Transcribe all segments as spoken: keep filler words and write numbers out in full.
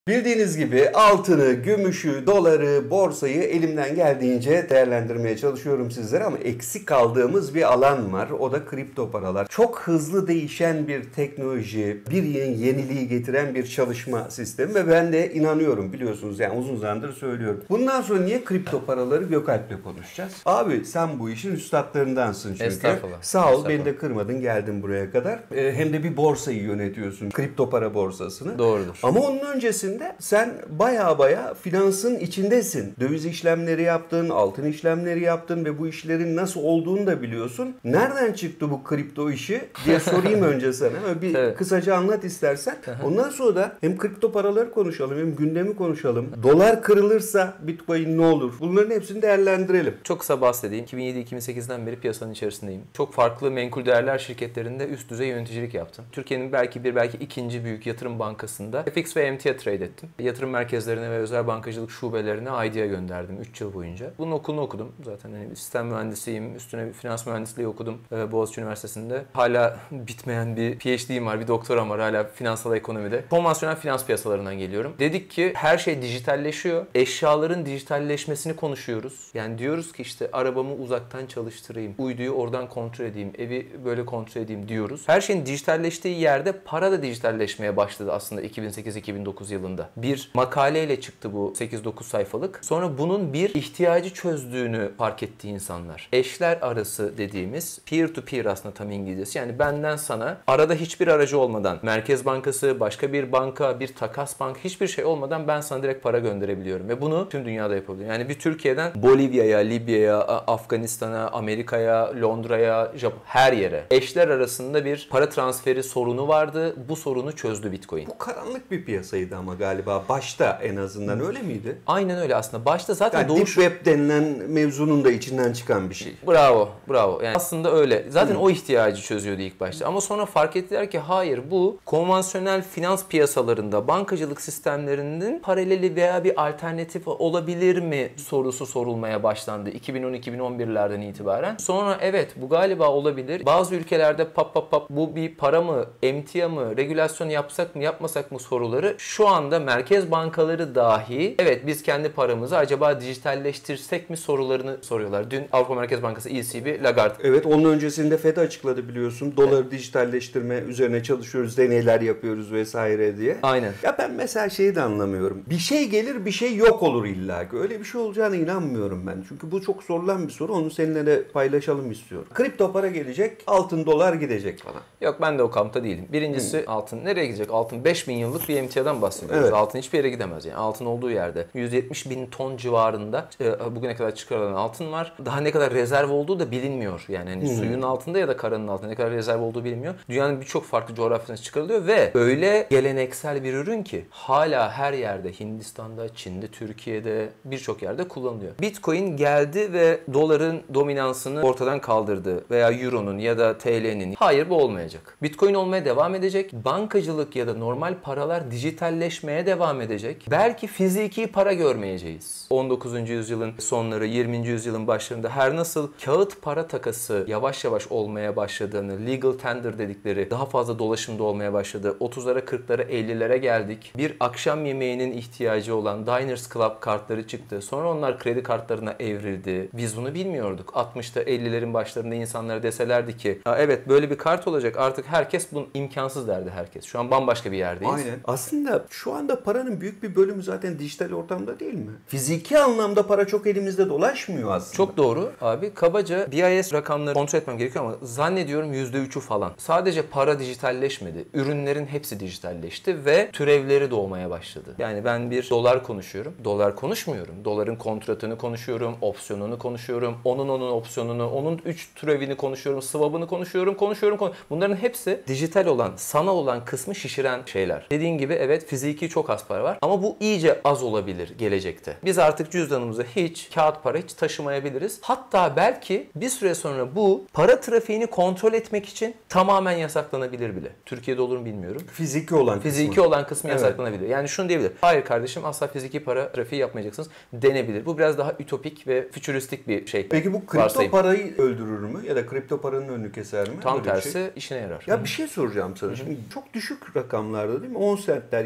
Bildiğiniz gibi altını, gümüşü, doları, borsayı elimden geldiğince değerlendirmeye çalışıyorum sizlere ama eksik kaldığımız bir alan var. O da kripto paralar. Çok hızlı değişen bir teknoloji, bir yeniliği getiren bir çalışma sistemi ve ben de inanıyorum, biliyorsunuz yani uzun zamandır söylüyorum. Bundan sonra niye kripto paraları Gökalp'le konuşacağız? Abi sen bu işin üstadlarındansın çünkü. Estağfurullah. Sağ ol, Estağfurullah. beni de kırmadın, geldin buraya kadar. Ee, hem de bir borsayı yönetiyorsun, kripto para borsasını. Doğrudur. Ama onun öncesinde sen baya baya finansın içindesin. Döviz işlemleri yaptın, altın işlemleri yaptın ve bu işlerin nasıl olduğunu da biliyorsun. Nereden çıktı bu kripto işi diye sorayım önce sana. Bir evet. Kısaca anlat istersen. Ondan sonra da hem kripto paraları konuşalım hem gündemi konuşalım. Dolar kırılırsa Bitcoin ne olur? Bunların hepsini değerlendirelim. Çok kısa bahsedeyim. iki bin yedi iki bin sekizden beri piyasanın içerisindeyim. Çok farklı menkul değerler şirketlerinde üst düzey yöneticilik yaptım. Türkiye'nin belki bir belki ikinci büyük yatırım bankasında F X ve emtia trade ettim. Yatırım merkezlerine ve özel bankacılık şubelerine I D E gönderdim üç yıl boyunca. Bunun okulunu okudum. Zaten hani sistem mühendisiyim. Üstüne bir finans mühendisliği okudum Boğaziçi Üniversitesi'nde. Hala bitmeyen bir P H D'im var, bir doktoram var hala finansal ekonomide. Konvansiyonel finans piyasalarından geliyorum. Dedik ki her şey dijitalleşiyor. Eşyaların dijitalleşmesini konuşuyoruz. Yani diyoruz ki işte arabamı uzaktan çalıştırayım, uyduyu oradan kontrol edeyim, evi böyle kontrol edeyim diyoruz. Her şeyin dijitalleştiği yerde para da dijitalleşmeye başladı aslında iki bin sekiz iki bin dokuz yılında. Bir makaleyle çıktı bu sekiz dokuz sayfalık. Sonra bunun bir ihtiyacı çözdüğünü fark etti insanlar. Eşler arası dediğimiz peer to peer aslında tam İngilizcesi. Yani benden sana arada hiçbir aracı olmadan Merkez Bankası, başka bir banka, bir takas bank hiçbir şey olmadan ben sana direkt para gönderebiliyorum. Ve bunu tüm dünyada yapabiliyorum. Yani bir Türkiye'den Bolivya'ya, Libya'ya, Afganistan'a, Amerika'ya, Londra'ya, Japon her yere eşler arasında bir para transferi sorunu vardı. Bu sorunu çözdü Bitcoin. Bu karanlık bir piyasaydı ama galiba başta en azından öyle miydi? Aynen öyle aslında. Başta zaten yani doğuş... Deep Web denilen mevzunun da içinden çıkan bir şey. Bravo, bravo. Yani aslında öyle. Zaten Hı. o ihtiyacı çözüyordu ilk başta. Ama sonra fark ettiler ki hayır, bu konvansiyonel finans piyasalarında, bankacılık sistemlerinin paraleli veya bir alternatif olabilir mi sorusu sorulmaya başlandı iki bin on iki iki bin on birlerden itibaren. Sonra evet bu galiba olabilir. Bazı ülkelerde pap pap pap bu bir para mı, emtia mı, regülasyon yapsak mı yapmasak mı soruları şu anda merkez bankaları dahi evet biz kendi paramızı acaba dijitalleştirsek mi sorularını soruyorlar. Dün Avrupa Merkez Bankası E C B Lagarde. Evet, onun öncesinde F E D açıkladı biliyorsun. Doları evet. dijitalleştirme üzerine çalışıyoruz, deneyler yapıyoruz vesaire diye. Aynen. Ya ben mesela şeyi de anlamıyorum. Bir şey gelir bir şey yok olur illa ki. Öyle bir şey olacağına inanmıyorum ben. Çünkü bu çok sorulan bir soru. Onu seninle de paylaşalım istiyorum. Kripto para gelecek, altın dolar gidecek falan. Yok, ben de o kampta değilim. Birincisi hmm. altın nereye gidecek? Altın beş bin yıllık bir emtiadan bahsediyoruz. Evet. Altın hiçbir yere gidemez yani. Altın olduğu yerde yüz yetmiş bin ton civarında bugüne kadar çıkarılan altın var. Daha ne kadar rezerv olduğu da bilinmiyor. Yani hani hmm. suyun altında ya da karanın altında ne kadar rezerv olduğu bilinmiyor. Dünyanın birçok farklı coğrafyasına çıkarılıyor ve öyle geleneksel bir ürün ki hala her yerde, Hindistan'da, Çin'de, Türkiye'de birçok yerde kullanılıyor. Bitcoin geldi ve doların dominansını ortadan kaldırdı veya Euro'nun ya da T L'nin. Hayır, bu olmayacak. Bitcoin olmaya devam edecek. Bankacılık ya da normal paralar dijitalleşmeye devam edecek. Belki fiziki para görmeyeceğiz. on dokuzuncu yüzyılın sonları, yirminci yüzyılın başlarında her nasıl kağıt para takası yavaş yavaş olmaya başladığını, legal tender dedikleri daha fazla dolaşımda olmaya başladı. otuzlara, kırklara, ellilere geldik. Bir akşam yemeğinin ihtiyacı olan Diners Club kartları çıktı. Sonra onlar kredi kartlarına evrildi. Biz bunu bilmiyorduk. altmışta, ellilerin başlarında insanlara deselerdi ki evet böyle bir kart olacak, artık herkes bunun imkansız derdi herkes. Şu an bambaşka bir yerdeyiz. Aynen. Aslında şu anda paranın büyük bir bölümü zaten dijital ortamda değil mi? Fiziki anlamda para çok elimizde dolaşmıyor aslında. Çok doğru abi. Kabaca B I S rakamları kontrol etmem gerekiyor ama zannediyorum yüzde üçü falan. Sadece para dijitalleşmedi. Ürünlerin hepsi dijitalleşti ve türevleri doğmaya başladı. Yani ben bir dolar konuşuyorum. Dolar konuşmuyorum. Doların kontratını konuşuyorum. Opsiyonunu konuşuyorum. Onun onun opsiyonunu, onun üç türevini konuşuyorum. Swap'ını konuşuyorum. Konuşuyorum. Konu Bunların hepsi dijital olan, sanal olan kısmı şişiren şeyler. Dediğin gibi evet fiziki çok az para var ama bu iyice az olabilir gelecekte. Biz artık cüzdanımıza hiç kağıt para hiç taşımayabiliriz. Hatta belki bir süre sonra bu para trafiğini kontrol etmek için tamamen yasaklanabilir bile. Türkiye'de olur mu bilmiyorum. Fiziki olan Fiziki kısmı. olan kısmı evet. yasaklanabilir. Yani şunu diyebilir. Hayır kardeşim, asla fiziki para trafiği yapmayacaksınız denebilir. Bu biraz daha ütopik ve fütüristik bir şey. Peki bu kripto varsayım. Parayı öldürür mü? Ya da kripto paranın önünü keser mi? Tam Böyle tersi şey. işine yarar. Ya bir şey soracağım sana. Hı-hı. Şimdi çok düşük rakamlarda değil mi? on sentler, yirmi sentler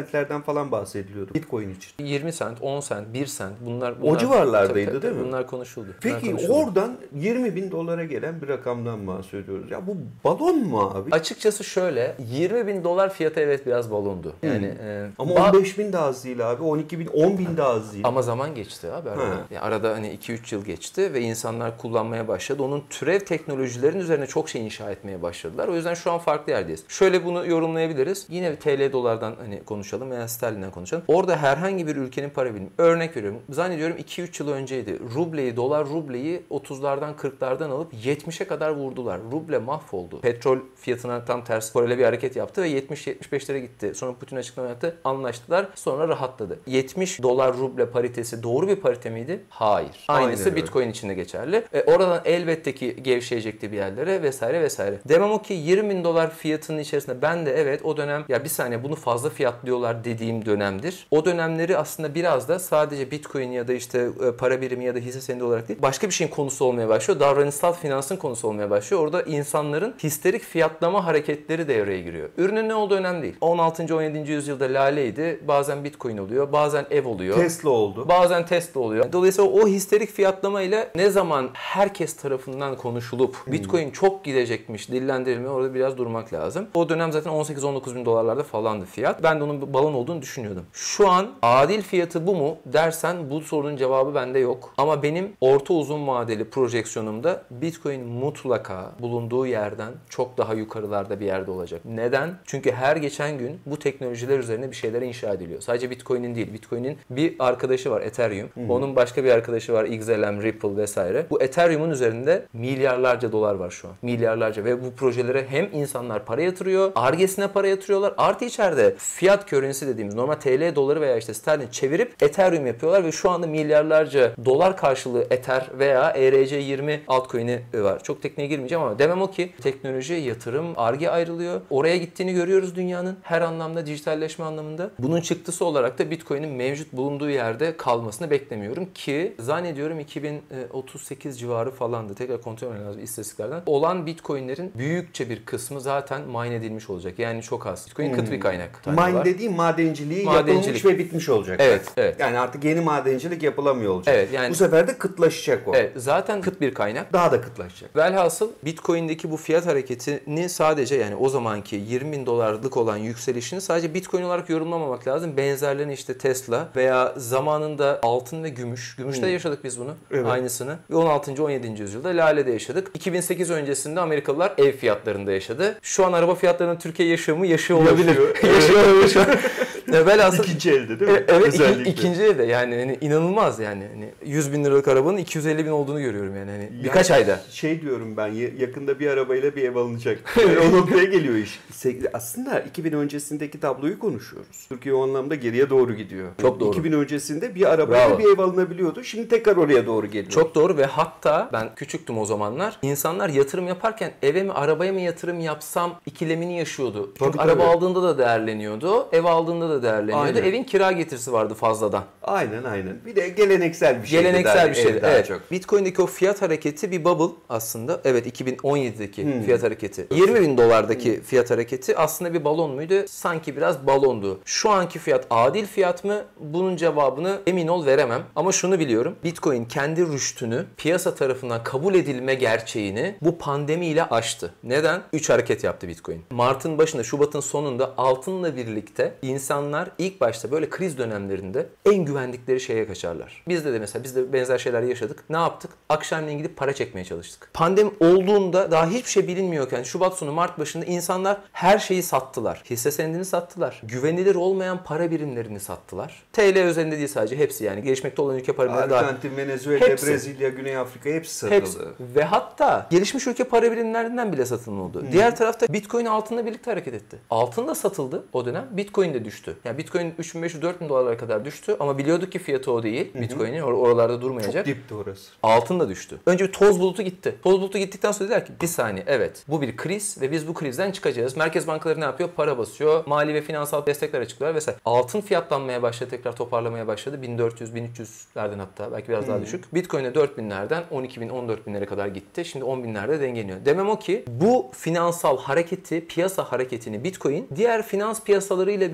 centlerden falan bahsediliyordu Bitcoin için. yirmi sent, on sent, bir sent bunlar, bunlar o civarlardaydı tabii, tabii, değil mi? Bunlar konuşuldu. Peki bunlar konuşuldu. oradan yirmi bin dolara gelen bir rakamdan bahsediyoruz. Ya bu balon mu abi? Açıkçası şöyle, yirmi bin dolar fiyatı evet biraz balondu. Yani Hmm. e, Ama ba- on beş bin de az değil abi. on iki bin, on bin de az değil. Ama zaman geçti abi arada. Ha. Yani arada hani iki üç yıl geçti ve insanlar kullanmaya başladı. Onun türev teknolojilerin üzerine çok şey inşa etmeye başladılar. O yüzden şu an farklı yerdeyiz. Şöyle bunu yorumlayabiliriz. Yine T L dolardan hani konuşalım veya sterlinden konuşalım. Orada herhangi bir ülkenin para birimi. Örnek veriyorum. Zannediyorum iki üç yıl önceydi. Rubleyi, dolar rubleyi otuzlardan kırklardan alıp yetmişe kadar vurdular. Ruble mahvoldu. Petrol fiyatına tam tersi paralel bir hareket yaptı ve yetmiş yetmiş beşlere gitti. Sonra Putin açıklama yaptı. Anlaştılar. Sonra rahatladı. yetmiş dolar ruble paritesi doğru bir parite miydi? Hayır. Aynısı Aynen Bitcoin için de geçerli. E, oradan elbette ki gevşeyecekti bir yerlere vesaire vesaire. Demem o ki yirmi bin dolar fiyatının içerisinde ben de evet o dönem ya bir saniye bunu fazla fiyatlıyorlar dediğim dönemdir. O dönemleri aslında biraz da sadece Bitcoin ya da işte e, para birimi ya da hisse senedi olarak değil başka bir şeyin konusu olmaya başlıyor. Davranışsal finansın konusu olmaya başlıyor. Orada insanların histerik fiyatlama hareketleri devreye giriyor. Ürünün ne olduğu önemli değil. on altıncı on yedinci yüzyılda laleydi. Bazen Bitcoin oluyor. Bazen ev oluyor. Tesla oldu. Bazen Tesla oluyor. Dolayısıyla o histerik fiyatlamayla ne zaman herkes tarafından konuşulup Bitcoin çok gidecekmiş, dillendirilme orada biraz durmak lazım. O dönem zaten on sekiz on dokuz bin dolarlarda falandı fiyat. Ben de onun bir balon olduğunu düşünüyordum. Şu an adil fiyatı bu mu dersen bu sorunun cevabı bende yok. Ama benim orta uzun vadeli projeksiyonumda Bitcoin mutlaka bulunduğu yerden çok daha yukarılarda bir yerde olacak. Neden? Çünkü her geçen gün bu teknolojiler üzerine bir şeyler inşa ediliyor. Sadece Bitcoin'in değil. Bitcoin'in bir arkadaşı var Ethereum. Hı-hı. Onun başka bir arkadaşı var X L M, Ripple vesaire. Bu Ethereum'un üzerinde milyarlarca dolar var şu an. Milyarlarca ve bu projelere hem insanlar para yatırıyor, Ar-Ge'sine para yatırıyorlar. Artı içeride fiat currency dediğimiz normal T L doları veya işte sterlin çevirip Ethereum yapıyorlar ve şu anda milyarlarca dolar karşılığı Ether veya E R C yirmi altcoin'i var. Çok tekniğe girmeyeceğim ama demem o ki teknoloji, yatırım, Ar-Ge ayrılıyor. Oraya gittiğini görüyoruz dünyanın her anlamda, dijitalleşme anlamında. Bunun çıktısı olarak da Bitcoin'in mevcut bulunduğu yerde kalmasını beklemiyorum ki zannediyorum iki bin otuz sekiz civarı falandı. Tekrar kontrol etmem lazım istatistiklerden. Olan Bitcoin'lerin büyükçe bir kısmı zaten mine edilmiş olacak. Yani çok az. Bitcoin hmm. kıt bir kaynak. Mine dediğim madenciliği Madencilik. yapılmış ve bitmiş olacak. Evet, evet. Yani artık yeni madencilik yapılamıyor olacak. Evet, yani, bu sefer de kıtlaşacak o. Evet, zaten kıt bir kaynak. Daha da kıtlaşacak. Velhasıl Bitcoin'deki bu fiyat hareketini sadece yani o zamanki yirmi bin dolarlık olan yükselişini sadece Bitcoin olarak yorumlamamak lazım. Benzerlerini işte Tesla veya zamanında altın ve gümüş. Gümüşte hmm. yaşadık biz bunu. Evet. Aynısını. Ve on altıncı on yedinci yüzyılda Lale'de yaşadık. iki bin sekiz öncesinde Amerikalılar ev fiyatlarında yaşadı. Şu an araba fiyatlarının Türkiye yaşıyor mu? Yaşıyor olabilir. Yaşıyor, yaşıyor olabilir şu an. Velhasıl, ikinci elde değil mi? Evet iki, ikinci elde yani hani inanılmaz yani. Hani yüz bin liralık arabanın iki yüz elli bin olduğunu görüyorum yani. Hani yani birkaç ayda. Şey diyorum ben yakında bir arabayla bir ev alınacak. O noktaya geliyor iş. Aslında iki bin öncesindeki tabloyu konuşuyoruz. Türkiye o anlamda geriye doğru gidiyor. Çok doğru. iki bin öncesinde bir arabayla Bravo. bir ev alınabiliyordu. Şimdi tekrar oraya doğru geliyor. Çok doğru ve hatta ben küçüktüm o zamanlar. İnsanlar yatırım yaparken eve mi arabaya mı yatırım yapsam ikilemini yaşıyordu. Çünkü tabii, araba tabii. aldığında da değerleniyordu. Ev aldığında da değerleniyordu. Aynen. Evin kira getirisi vardı fazladan. Aynen aynen. Bir de geleneksel bir şey. Geleneksel bir şey. Evet. Çok. Bitcoin'deki o fiyat hareketi bir bubble aslında. Evet iki bin on yedideki hmm. fiyat hareketi. yirmi bin dolardaki hmm. fiyat hareketi aslında bir balon muydu? Sanki biraz balondu. Şu anki fiyat adil fiyat mı? Bunun cevabını emin ol veremem. Ama şunu biliyorum. Bitcoin kendi rüştünü piyasa tarafından kabul edilme gerçeğini bu pandemiyle aştı. Neden? üç hareket yaptı Bitcoin. Mart'ın başında, Şubat'ın sonunda altınla birlikte insanlar ilk başta böyle kriz dönemlerinde en güvendikleri şeye kaçarlar. Bizde de mesela biz de benzer şeyler yaşadık. Ne yaptık? Akşamleyin gidip para çekmeye çalıştık. Pandemi olduğunda daha hiçbir şey bilinmiyorken Şubat sonu Mart başında insanlar her şeyi sattılar. Hisse senedini sattılar. Güvenilir olmayan para birimlerini sattılar. T L özelinde değil sadece hepsi yani. Gelişmekte olan ülke para birimleri dahil. Arjantin, Venezuela, hepsi. Brezilya, Güney Afrika hepsi satıldı. Hepsi. Ve hatta gelişmiş ülke para birimlerinden bile satılma oldu. Hmm. Diğer tarafta Bitcoin altınla birlikte hareket etti. Altın da satıldı o dönem. Bitcoin de düştü. Yani Bitcoin üç bin beş yüz dört bin dolarlara kadar düştü ama biliyorduk ki fiyatı o değil. Bitcoin'in or- oralarda durmayacak. Çok dipti orası. Altın da düştü. Önce bir toz bulutu gitti. Toz bulutu gittikten sonra dediler ki bir saniye evet bu bir kriz ve biz bu krizden çıkacağız. Merkez bankaları ne yapıyor? Para basıyor. Mali ve finansal destekler açıklıyorlar vesaire. Altın fiyatlanmaya başladı. Tekrar toparlamaya başladı. bin dört yüz bin üç yüzlerden hatta belki biraz daha düşük. Bitcoin'e dört binlerden on iki bin on dört binlere kadar gitti. Şimdi on binlerde dengeliyor. Demem o ki bu finansal hareketi, piyasa hareketini Bitcoin diğer finans piyasalarıyla birlikte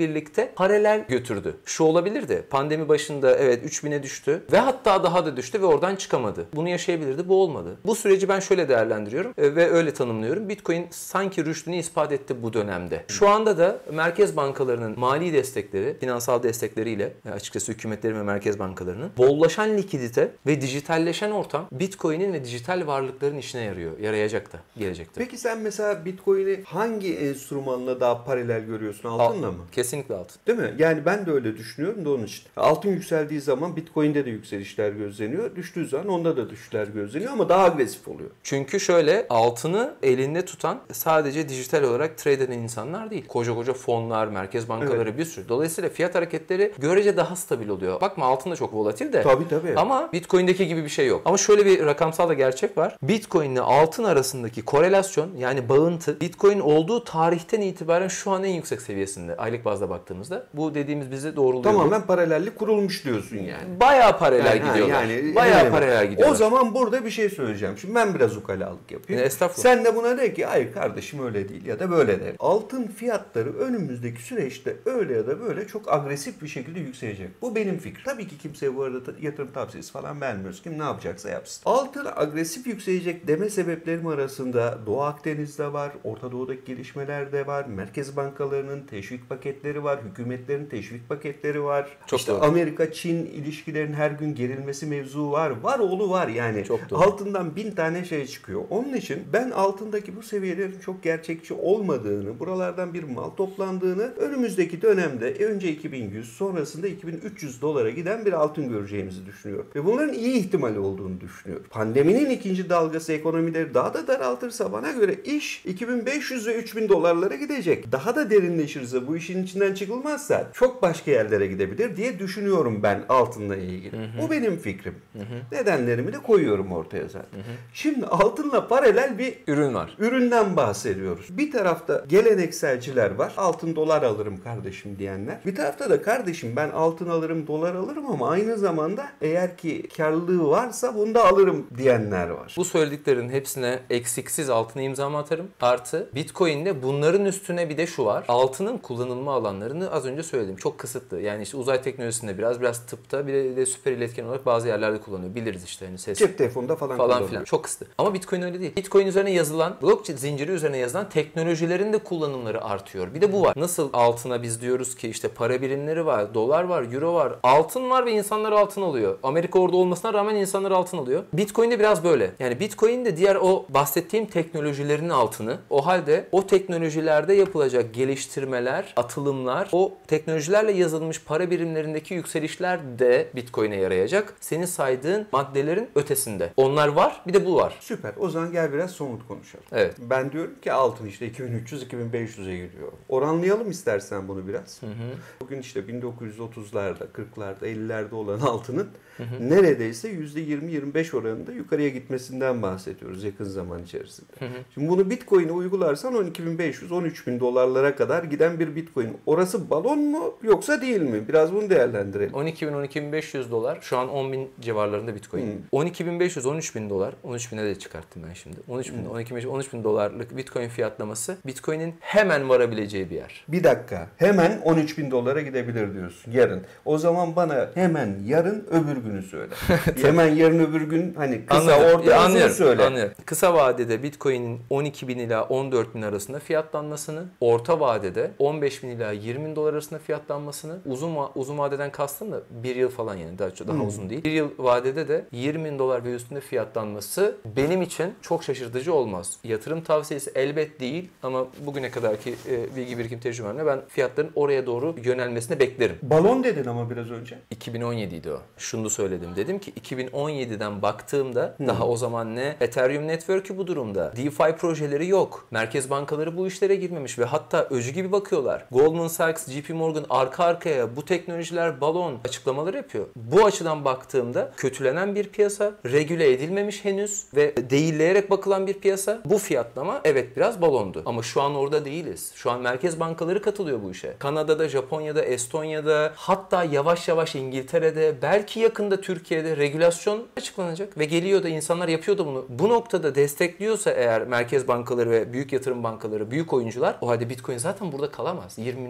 Bitcoin'e paralel götürdü. Şu olabilirdi. Pandemi başında evet üç bine düştü ve hatta daha da düştü ve oradan çıkamadı. Bunu yaşayabilirdi. Bu olmadı. Bu süreci ben şöyle değerlendiriyorum ve öyle tanımlıyorum. Bitcoin sanki rüştünü ispat etti bu dönemde. Şu anda da merkez bankalarının mali destekleri, finansal destekleriyle açıkçası hükümetlerin ve merkez bankalarının bollaşan likidite ve dijitalleşen ortam Bitcoin'in ve dijital varlıkların işine yarıyor. Yarayacak da gelecekte. Peki sen mesela Bitcoin'i hangi enstrümanla daha paralel görüyorsun? Altınla Al, mı? Kesinlikle altın. Değil mi? Yani ben de öyle düşünüyorum da onun için. Altın yükseldiği zaman Bitcoin'de de yükselişler gözleniyor. Düştüğü zaman onda da düşüşler gözleniyor ama daha agresif oluyor. Çünkü şöyle altını elinde tutan sadece dijital olarak trade eden insanlar değil. Koca koca fonlar, merkez bankaları, evet, bir sürü. Dolayısıyla fiyat hareketleri görece daha stabil oluyor. Bakma altın da çok volatil de. Tabii tabii. Ama Bitcoin'deki gibi bir şey yok. Ama şöyle bir rakamsal da gerçek var. Bitcoin ile altın arasındaki korelasyon yani bağıntı Bitcoin olduğu tarihten itibaren şu an en yüksek seviyesinde. Aylık bazda baktığımızda. Bu dediğimiz bizi doğruluyor. Tamamen paralellik kurulmuş diyorsun yani. Bayağı paralel yani, gidiyorlar. Yani, Bayağı yani, paralel gidiyorlar. O zaman burada bir şey söyleyeceğim. Şimdi ben biraz ukalalık yapayım. E, estağfurullah. Sen de buna de ki hayır kardeşim öyle değil ya da böyle de. Altın fiyatları önümüzdeki süreçte öyle ya da böyle çok agresif bir şekilde yükselecek. Bu benim fikrim. Tabii ki kimseye bu arada yatırım tavsiyesi falan vermiyoruz. Kim ne yapacaksa yapsın. Altın agresif yükselecek deme sebeplerim arasında Doğu Akdeniz'de var, Orta Doğu'daki gelişmeler de var, merkez bankalarının teşvik paketleri var, hükümetlerin teşvik paketleri var. Çok işte doğru. Amerika-Çin ilişkilerin her gün gerilmesi mevzu var. Var oğlu var yani. Çok doğru. Altından bin tane şey çıkıyor. Onun için ben altındaki bu seviyelerin çok gerçekçi olmadığını, buralardan bir mal toplandığını, önümüzdeki dönemde önce iki bin yüz sonrasında iki bin üç yüz dolara giden bir altın göreceğimizi düşünüyorum. Ve bunların iyi ihtimali olduğunu düşünüyorum. Pandeminin ikinci dalgası ekonomileri daha da daraltırsa bana göre iş iki bin beş yüz ve üç bin dolarlara gidecek. Daha da derinleşirse bu işin içinden çıkılmazsa çok başka yerlere gidebilir diye düşünüyorum ben altınla ilgili. Hı hı. Bu benim fikrim. Hı hı. Nedenlerimi de koyuyorum ortaya zaten. Hı hı. Şimdi altınla paralel bir ürün var. Üründen bahsediyoruz. Bir tarafta gelenekselciler var. Altın dolar alırım kardeşim diyenler. Bir tarafta da kardeşim ben altın alırım dolar alırım ama aynı zamanda eğer ki karlılığı varsa bunu da alırım diyenler var. Bu söylediklerin hepsine eksiksiz altına imzamı atarım. Artı Bitcoin'de bunların üstüne bir de şu var. Altının kullanılma alanlarını az önce söyledim. Çok kısıtlı. Yani işte uzay teknolojisinde biraz biraz tıpta bir de, de süper iletken olarak bazı yerlerde kullanıyor. Biliriz işte hani ses. Cep telefonunda falan, falan filan. Çok kısıtlı. Ama Bitcoin öyle değil. Bitcoin üzerine yazılan, blockchain zinciri üzerine yazılan teknolojilerin de kullanımları artıyor. Bir de bu var. Nasıl altına biz diyoruz ki işte para birimleri var, dolar var, euro var, altın var ve insanlar altın alıyor. Amerika orada olmasına rağmen insanlar altın alıyor. Bitcoin'de biraz böyle. Yani Bitcoin de diğer o bahsettiğim teknolojilerin altını. O halde o teknolojilerde yapılacak geliştirmeler, atılımlar, o teknolojilerle yazılmış para birimlerindeki yükselişler de Bitcoin'e yarayacak. Senin saydığın maddelerin ötesinde. Onlar var, bir de bu var. Süper. O zaman gel biraz somut konuşalım. Evet. Ben diyorum ki altın işte iki bin üç yüz iki bin beş yüze geliyor. Oranlayalım istersen bunu biraz. Hı hı. Bugün işte bin dokuz yüz otuzlarda, kırklarda, ellilerde olan altının hı hı. neredeyse yüzde yirmi yirmi beş oranında yukarıya gitmesinden bahsediyoruz yakın zaman içerisinde. Hı hı. Şimdi bunu Bitcoin'e uygularsan on iki bin beş yüz on üç bin dolarlara kadar giden bir Bitcoin. Orası balon mu yoksa değil mi? Biraz bunu değerlendirelim. on iki bin on iki bin beş yüz dolar. Şu an on bin civarlarında Bitcoin. Hı. on iki bin beş yüz on üç bin dolar. on üç bine de çıkarttım ben şimdi. on üç bin, on iki bin, on üç bin dolarlık Bitcoin fiyatlaması Bitcoin'in hemen varabileceği bir yer. Bir dakika. Hemen on üç bin dolara gidebilir diyorsun yarın. O zaman bana hemen yarın öbür günü söyle. Hemen yarın öbür gün hani kısa anlıyorum. orta uzun söyle. Anlıyorum. Kısa vadede Bitcoin'in on iki bin ila on dört bin arasında fiyatlanmasını, orta vadede on beş bin ila yirmi bin dolar arasında fiyatlanmasını, uzun uzun vadeden kastım da bir yıl falan yani daha, daha hmm. uzun değil. Bir yıl vadede de yirmi bin dolar ve üstünde fiyatlanması benim için çok şaşırtıcı olmaz. Yatırım tavsiyesi elbet değil ama bugüne kadarki e, bilgi birikim tecrübemle ben fiyatların oraya doğru yönelmesini beklerim. Balon dedin ama biraz önce. iki bin on yediydi o. Şunu söyledim. Dedim ki iki bin on yediden baktığımda hmm. daha o zaman ne? Ethereum Network'ü bu durumda. DeFi projeleri yok. Merkez bankaları bu işlere girmemiş ve hatta öcü gibi bakıyorlar. Goldman Sachs, J P Morgan arka arkaya bu teknolojiler balon açıklamaları yapıyor. Bu açıdan baktığımda kötülenen bir piyasa, regüle edilmemiş henüz ve değilleyerek bakılan bir piyasa. Bu fiyatlama evet biraz balondu. Ama şu an orada değiliz. Şu an merkez bankaları katılıyor bu işe. Kanada'da, Japonya'da, Estonya'da, hatta yavaş yavaş İngiltere'de, belki yakında Türkiye'de regülasyon açıklanacak ve geliyor da insanlar yapıyor da bunu. Bu noktada destekliyorsa eğer merkez bankaları ve büyük yatırım bankaları, büyük oyuncular, o halde Bitcoin zaten burada kalamaz. yirmi bin dolar değil.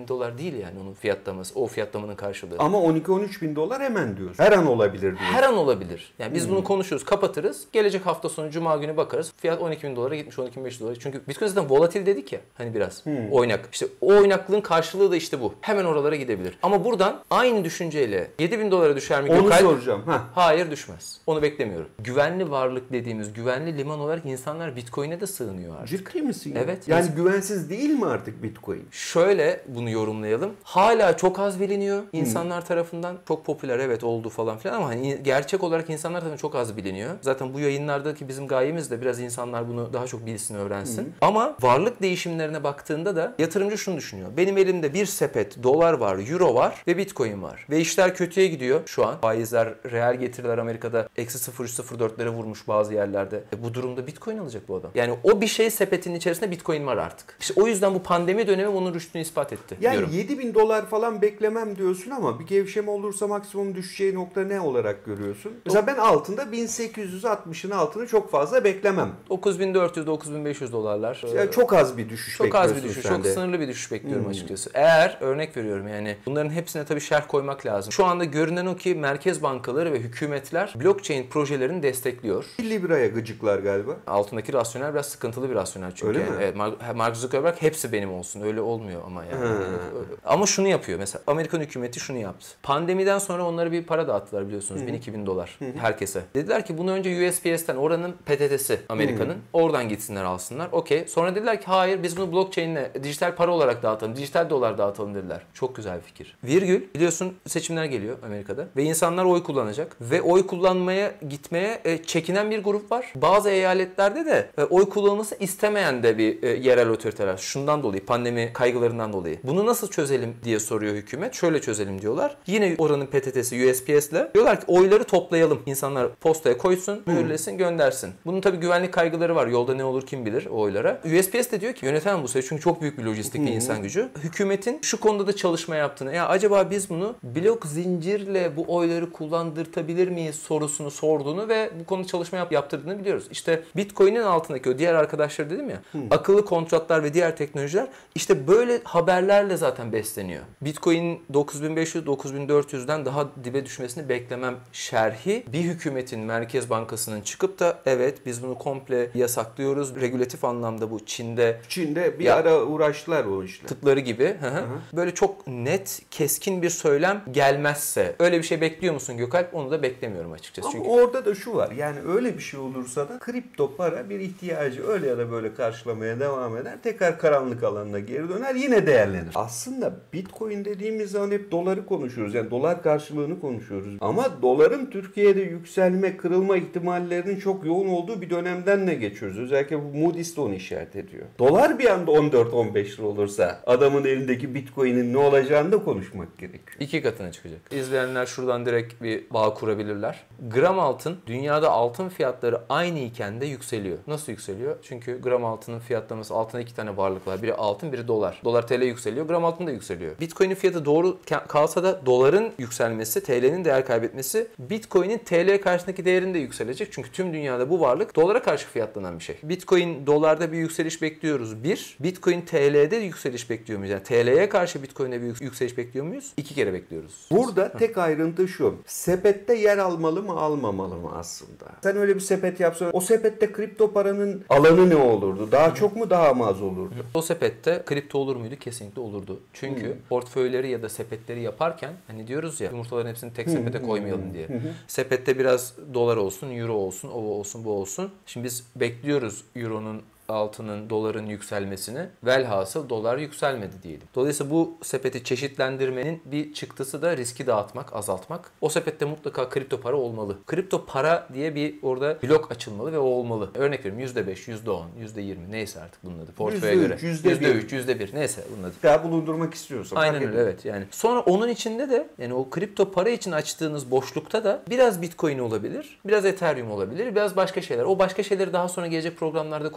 değil yani onun fiyatlaması, o fiyatlamanın karşılığı. Ama on iki on üç bin dolar hemen diyorsun. Her an olabilir diyorsun. Her an olabilir. Yani biz hmm. bunu konuşuruz, kapatırız. Gelecek hafta sonu Cuma günü bakarız. Fiyat on iki bin dolara gitmiş, on iki bin beş yüz dolara. Çünkü Bitcoin zaten volatil dedik ya hani biraz. Hmm. Oynak. İşte o oynaklığın karşılığı da işte bu. Hemen oralara gidebilir. Ama buradan aynı düşünceyle yedi bin dolara düşer mi? Onu Gökalp? soracağım. Heh. Hayır, düşmez. Onu beklemiyorum. Güvenli varlık dediğimiz güvenli liman olarak insanlar Bitcoin'e de sığınıyor artık. Ciddi misin? Evet. Yani biz... güvensiz değil mi artık Bitcoin? Şöyle bunu yorumlayalım. Hala çok az biliniyor insanlar hmm. tarafından. Çok popüler evet oldu falan filan ama hani gerçek olarak insanlar tarafından çok az biliniyor. Zaten bu yayınlardaki bizim gayemiz de biraz insanlar bunu daha çok bilsin, öğrensin. Hmm. Ama varlık değişimlerine baktığında da yatırımcı şunu düşünüyor. Benim elimde bir sepet dolar var, euro var ve Bitcoin var. Ve işler kötüye gidiyor şu an. Faizler, reel getiriler Amerika'da eksi sıfır virgül sıfır dörtlere vurmuş bazı yerlerde. E bu durumda Bitcoin alacak bu adam. Yani o bir şey sepetinin içerisinde Bitcoin var artık. İşte o yüzden bu pandemi dönemi onun rüştünü ispat etti. Yani diyorum. yedi bin dolar falan beklemem diyorsun ama bir gevşeme olursa maksimum düşeceği nokta ne olarak görüyorsun? Mesela ben altında bin sekiz yüz altmışın altını çok fazla beklemem. dokuz bin dört yüz dokuz bin beş yüz dolarlar. Yani çok az bir düşüş çok bekliyorsun. Çok az bir düşüş. Çok de. sınırlı bir düşüş bekliyorum hmm. açıkçası. Eğer örnek veriyorum yani bunların hepsine tabii şerh koymak lazım. Şu anda görünen o ki merkez bankaları ve hükümetler blockchain projelerini destekliyor. Libra'ya gıcıklar galiba. Altındaki rasyonel biraz sıkıntılı bir rasyonel çünkü. Öyle yani. mi? Evet, Mark Zuckerberg hepsi benim olsun. Öyle olmuyor ama yani. Ha. Ama şunu yapıyor mesela. Amerikan hükümeti şunu yaptı. Pandemiden sonra onlara bir para dağıttılar biliyorsunuz. bin iki bin dolar Hı-hı. herkese. Dediler ki bunu önce U S P S'ten, oranın P T T'si Amerika'nın. Hı-hı. Oradan gitsinler alsınlar. Okey. Sonra dediler ki hayır biz bunu blockchain'le dijital para olarak dağıtalım. Dijital dolar dağıtalım dediler. Çok güzel bir fikir. Virgül biliyorsun seçimler geliyor Amerika'da. Ve insanlar oy kullanacak. Ve oy kullanmaya gitmeye e, çekinen bir grup var. Bazı eyaletlerde de e, oy kullanılması istemeyen de bir e, yerel otoriteler. Şundan dolayı, pandemi kaygılarından dolayı. Bunu nasıl çözelim diye soruyor hükümet. Şöyle çözelim diyorlar. Yine oranın P T T'si U S P S'le diyorlar ki oyları toplayalım. İnsanlar postaya koysun, mühürlesin, göndersin. Bunun tabii güvenlik kaygıları var. Yolda ne olur kim bilir o oylara. U S P S de diyor ki yönetemem bu sayı çünkü çok büyük bir lojistik ve insan gücü. Hükümetin şu konuda da çalışma yaptığını, ya acaba biz bunu blok zincirle bu oyları kullandırtabilir miyiz sorusunu sorduğunu ve bu konuda çalışma yap, yaptırdığını biliyoruz. İşte Bitcoin'in altındaki o diğer arkadaşlar dedim ya, hmm. akıllı kontratlar ve diğer teknolojiler işte böyle haberlerle zaten besleniyor. Bitcoin dokuz bin beş yüz dokuz bin dört yüzden daha dibe düşmesini beklemem şerhi bir hükümetin, Merkez Bankası'nın çıkıp da evet biz bunu komple yasaklıyoruz. Regülatif anlamda bu Çin'de Çin'de bir ya, ara uğraştılar o işle. Tıkları gibi. Hı hı. Böyle çok net, keskin bir söylem gelmezse öyle bir şey bekliyor musun Gökalp? Onu da beklemiyorum açıkçası. Ama çünkü orada da şu var. Yani öyle bir şey olursa da kripto para bir ihtiyacı öyle ya da böyle karşılamaya devam eder. Tekrar karanlık alanına geri döner. Yine değerlenir. Aslında Bitcoin dediğimiz zaman hep doları konuşuyoruz. Yani dolar karşılığını konuşuyoruz. Ama doların Türkiye'de yükselme, kırılma ihtimallerinin çok yoğun olduğu bir dönemden ne geçiyoruz? Özellikle bu Moody's de onu işaret ediyor. Dolar bir anda on dört on beş lira olursa adamın elindeki Bitcoin'in ne olacağını da konuşmak gerekiyor. İki katına çıkacak. İzleyenler şuradan direkt bir bağ kurabilirler. Gram altın, dünyada altın fiyatları aynı iken de yükseliyor. Nasıl yükseliyor? Çünkü gram altının fiyatlaması, altında iki tane varlık var. Biri altın, biri dolar. Dolar T L yükseliyor, gram altın da yükseliyor. Bitcoin'in fiyatı doğru kalsa da doların yükselmesi, T L'nin değer kaybetmesi, Bitcoin'in T L karşısındaki değerinin de yükselecek. Çünkü tüm dünyada bu varlık dolara karşı fiyatlanan bir şey. Bitcoin dolarda bir yükseliş bekliyoruz. Bir, Bitcoin T L'de yükseliş bekliyor muyuz? Yani T L'ye karşı Bitcoin'e bir yükseliş bekliyor muyuz? İki kere bekliyoruz. Burada Hı. tek ayrıntı şu. Sepette yer almalı mı almamalı mı aslında? Sen öyle bir sepet yapsan o sepette kripto paranın alanı ne olurdu? Daha Hı. çok mu daha mı az olurdu? Hı. O sepette kripto olur muydu? Kesinlikle olurdu. Çünkü Hı. portföyleri ya da sepetleri yaparken hani diyoruz ya yumurtaların hepsini tek sepete Hı. koymayalım diye. Hı. Sepette biraz dolar olsun, euro olsun, o olsun, bu olsun. Şimdi biz bekliyoruz euronun, altının, doların yükselmesini. Velhasıl dolar yükselmedi diyelim. Dolayısıyla bu sepeti çeşitlendirmenin bir çıktısı da riski dağıtmak, azaltmak. O sepette mutlaka kripto para olmalı. Kripto para diye bir orada blok açılmalı ve o olmalı. Örnek veriyorum yüzde beş, yüzde on, yüzde yirmi neyse artık bunun adı. Portföye göre. yüzde üç, yüzde bir neyse bunun adı. Daha bulundurmak istiyorsan. Aynen öyle evet yani. Sonra onun içinde de yani o kripto para için açtığınız boşlukta da biraz Bitcoin olabilir, biraz Ethereum olabilir, biraz başka şeyler. O başka şeyleri daha sonra gelecek programlarda konuşuruz.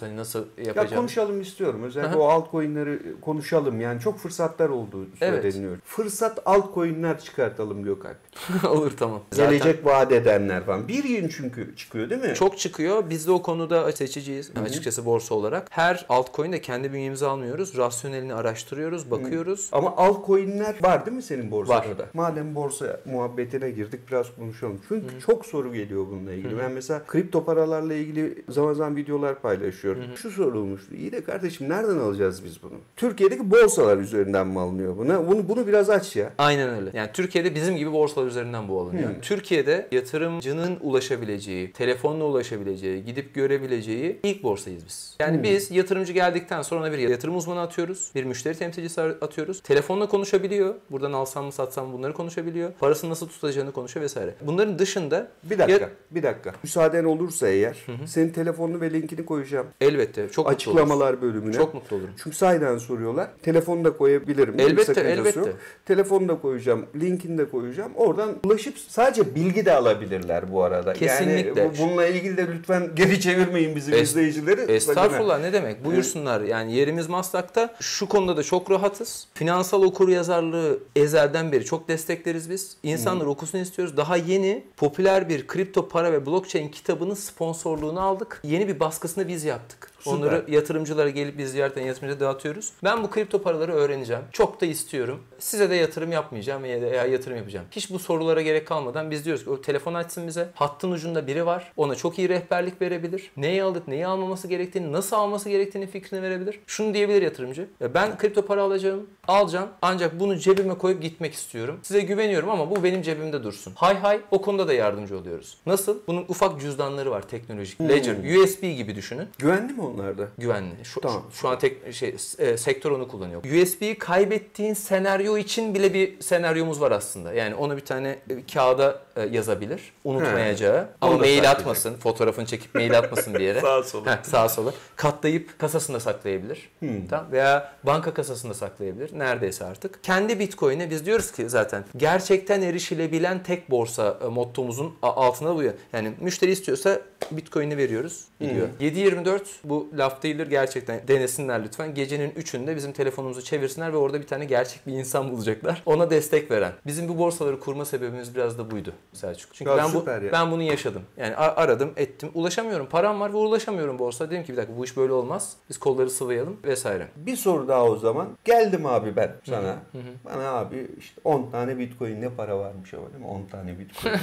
Hani nasıl Ya yapacağım? konuşalım istiyorum. Özellikle Aha. o altcoin'leri konuşalım. Yani çok fırsatlar olduğu söyleniyor. Evet. Fırsat altcoin'ler çıkartalım Gökalp. Olur, tamam. Zaten Gelecek vaat edenler falan. Bir yıl çünkü çıkıyor değil mi? çok çıkıyor. Biz de o konuda seçiciyiz. Hı-hı. Açıkçası borsa olarak. Her altcoin de kendi bünyemize almıyoruz. Rasyonelini araştırıyoruz, bakıyoruz. Ama altcoin'ler var değil mi senin borsada Var. da? Madem borsa muhabbetine girdik biraz konuşalım. Çünkü Hı-hı. çok soru geliyor bununla ilgili. Hı-hı. Ben mesela kripto paralarla ilgili zaman zaman videolar paylaşıyorum. Hı-hı. Şu sorulmuştu. İyi de kardeşim nereden alacağız biz bunu? Türkiye'deki borsalar üzerinden mi alınıyor buna? Bunu, bunu biraz aç ya. Aynen öyle. Yani Türkiye'de bizim gibi borsalar üzerinden bu alınıyor. Hı-hı. Türkiye'de yatırımcının ulaşabileceği, telefonla ulaşabileceği, gidip görebileceği ilk borsayız biz. Yani Hı-hı. biz yatırımcı geldikten sonra ona bir yatırım uzmanı atıyoruz. Bir müşteri temsilcisi atıyoruz. Telefonla konuşabiliyor. Buradan alsam mı satsam mı bunları konuşabiliyor. Parasını nasıl tutacağını konuşuyor vesaire. Bunların dışında... Bir dakika, ya... bir dakika. Müsaaden olursa eğer Hı-hı. senin telefonunu ve linkini koyacağım. Elbette. Çok açıklamalar bölümüne. Çok mutlu olurum. Çünkü sahiden soruyorlar. Telefonu da koyabilirim. Elbette, elbette. Yok. Telefonu da koyacağım, linkini de koyacağım. Oradan ulaşıp sadece bilgi de alabilirler bu arada. Kesinlikle. Yani bununla ilgili de lütfen geri çevirmeyin bizim es- izleyicileri. Estağfurullah, ne demek? Buyursunlar. Yani yerimiz Maslak'ta. Şu konuda da çok rahatız. Finansal okuryazarlığı ezelden beri çok destekleriz biz. İnsanlar hmm. okusun istiyoruz. Daha yeni popüler bir kripto para ve blockchain kitabının sponsorluğunu aldık. Yeni bir baskısını biz yaptık. Süper. Onları yatırımcılara gelip biz ziyaretten yatırımcılara dağıtıyoruz. Ben bu kripto paraları öğreneceğim. Çok da istiyorum. Size de yatırım yapmayacağım veya yatırım yapacağım. Hiç bu sorulara gerek kalmadan biz diyoruz ki o telefon açsın bize. Hattın ucunda biri var. Ona çok iyi rehberlik verebilir. Neyi alıp neyi almaması gerektiğini, nasıl alması gerektiğini fikrini verebilir. Şunu diyebilir yatırımcı. Ben kripto para alacağım, alacağım. Ancak bunu cebime koyup gitmek istiyorum. Size güveniyorum ama bu benim cebimde dursun. Hay hay, o konuda da yardımcı oluyoruz. Nasıl? Bunun ufak cüzdanları var, teknolojik. Hmm. Ledger, U S B gibi düşünün. Güvenli mi onlarda? Güvenli. Şu, tamam. şu, şu an tek şey e, sektör onu kullanıyor. U S B'yi kaybettiğin senaryo için bile bir senaryomuz var aslında. Yani onu bir tane e, kağıda e, yazabilir. Unutmayacağı. He. Ama mail atmasın. Fotoğrafını çekip mail atmasın bir yere. Sağa sola. Heh, sağa sola. Katlayıp kasasında saklayabilir. Hmm. Tamam. Veya banka kasasında saklayabilir. Neredeyse artık. Kendi Bitcoin'e biz diyoruz ki zaten gerçekten erişilebilen tek borsa e, mottomuzun altında bu ya. Yani müşteri istiyorsa Bitcoin'i veriyoruz. Gidiyor. Hmm. yedi yirmi dört bu laf değildir, gerçekten denesinler lütfen. Gecenin üçünde bizim telefonumuzu çevirsinler ve orada bir tane gerçek bir insan bulacaklar. Ona destek veren. Bizim bu borsaları kurma sebebimiz biraz da buydu Selçuk. Çünkü ya ben bu ya. ben bunu yaşadım. Yani aradım, ettim. Ulaşamıyorum. Param var ve ulaşamıyorum borsa. Dedim ki bir dakika bu iş böyle olmaz. Biz kolları sıvayalım vesaire. Bir soru daha o zaman. Geldim abi ben sana. Hı hı. Bana abi işte on tane Bitcoin ne para varmış ama değil mi? on tane Bitcoin.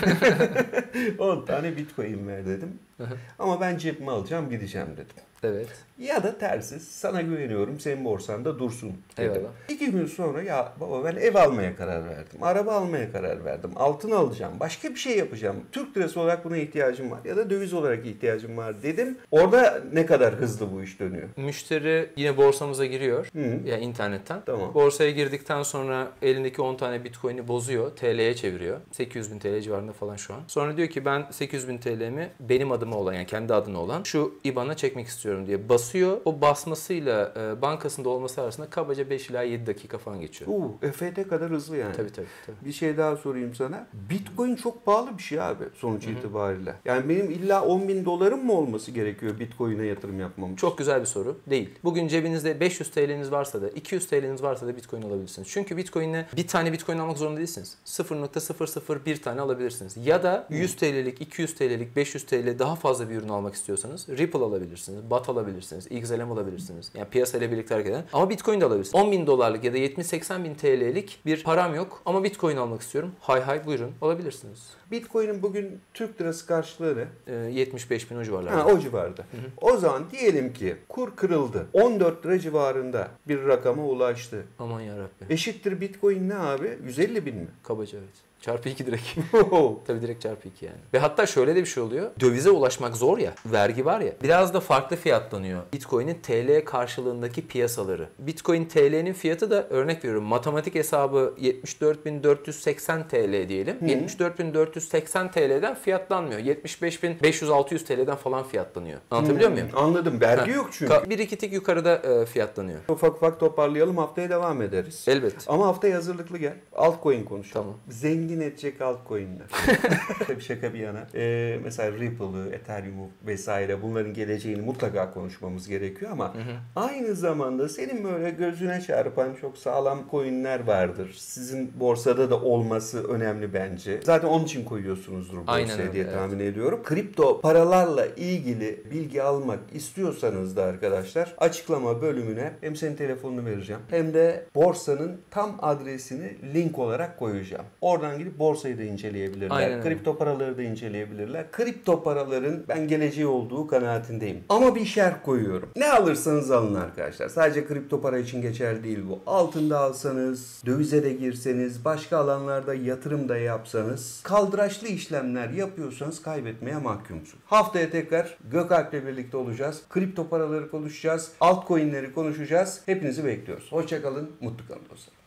on tane Bitcoin ver dedim. Hı hı. Ama ben cebime alacağım, gideceğim dedim. Evet. Ya da tersi, sana güveniyorum, senin borsanda dursun dedim. Eyvallah. İki gün sonra ya baba ben ev almaya karar verdim, araba almaya karar verdim, altın alacağım, başka bir şey yapacağım. Türk lirası olarak buna ihtiyacım var ya da döviz olarak ihtiyacım var dedim. Orada ne kadar hızlı bu iş dönüyor? Müşteri yine borsamıza giriyor. Hı. Ya internetten. Tamam. Borsaya girdikten sonra elindeki on tane Bitcoin'i bozuyor, T L'ye çeviriyor. sekiz yüz bin T L civarında falan şu an. Sonra diyor ki ben sekiz yüz bin T L'mi benim adıma olan, yani kendi adına olan şu I B A N''a çekmek istiyorum diye basıyor. O basmasıyla e, bankasında olması arasında kabaca beş ila yedi dakika falan geçiyor. Uuu E F T kadar hızlı yani. Tabii tabii. tabii. Bir şey daha sorayım sana. Bitcoin çok pahalı bir şey abi sonuç Hı-hı. itibariyle. Yani benim illa on bin dolarım mı olması gerekiyor Bitcoin'e yatırım yapmam için? Çok güzel bir soru. Değil. Bugün cebinizde beş yüz T L'niz varsa da iki yüz T L'niz varsa da Bitcoin alabilirsiniz. Çünkü Bitcoin'le bir tane Bitcoin almak zorunda değilsiniz. sıfır nokta sıfır sıfır bir tane alabilirsiniz. Ya da yüz T L'lik, iki yüz T L'lik, beş yüz T L daha fazla bir ürün almak istiyorsanız Ripple alabilirsiniz, B A T alabilirsiniz, X L M alabilirsiniz. Yani piyasayla birlikte hareket eden. Ama Bitcoin de alabilirsiniz. on bin dolarlık ya da yetmiş seksen bin T L'lik bir param yok ama Bitcoin almak istiyorum. Hay hay buyurun alabilirsiniz. Bitcoin'in bugün Türk lirası karşılığı ne? Ee, yetmiş beş bin o civarlarda. Ha, o civarda. Hı hı. O zaman diyelim ki kur kırıldı. on dört lira civarında bir rakama ulaştı. Aman yarabbim. Eşittir Bitcoin ne abi? yüz elli bin mi? Kabaca evet. Çarpı iki direkt. Tabii direkt çarpı iki yani. Ve hatta şöyle de bir şey oluyor. Dövize ulaşmak zor ya. Vergi var ya. Biraz da farklı fiyatlanıyor. Bitcoin'in T L karşılığındaki piyasaları. Bitcoin T L'nin fiyatı da örnek veriyorum. Matematik hesabı yetmiş dört bin dört yüz seksen T L diyelim. Hı. yetmiş dört bin dört yüz seksen T L'den fiyatlanmıyor. yetmiş beş bin beş yüz altı yüz T L'den falan fiyatlanıyor. Anlatabiliyor Hı. muyum? Anladım. Vergi ha. yok çünkü. Bir iki tık yukarıda e, fiyatlanıyor. Ufak ufak toparlayalım. Haftaya devam ederiz. Elbet. Ama haftaya hazırlıklı gel. Altcoin konuşalım. Tamam. Zengin zengin edecek altcoin'ler. Tabii şaka bir yana. Ee, mesela Ripple'ı, Ethereum'u vesaire bunların geleceğini mutlaka konuşmamız gerekiyor ama hı hı. aynı zamanda senin böyle gözüne çarpan çok sağlam coin'ler vardır. Sizin borsada da olması önemli bence. Zaten onun için koyuyorsunuzdur borsaya Aynen, diye evet. tahmin ediyorum. Kripto paralarla ilgili bilgi almak istiyorsanız da arkadaşlar açıklama bölümüne hem senin telefonunu vereceğim hem de borsanın tam adresini link olarak koyacağım. Oradan gidip borsayı da inceleyebilirler. Aynen. Kripto paraları da inceleyebilirler. Kripto paraların ben geleceği olduğu kanaatindeyim. Ama bir şerh koyuyorum. Ne alırsanız alın arkadaşlar. Sadece kripto para için geçerli değil bu. Altında alsanız, dövize de girseniz, başka alanlarda yatırım da yapsanız, kaldıraçlı işlemler yapıyorsanız kaybetmeye mahkumsunuz. Haftaya tekrar Gökalp'le birlikte olacağız. Kripto paraları konuşacağız. Altcoin'leri konuşacağız. Hepinizi bekliyoruz. Hoşça kalın, mutlu kalın dostlar.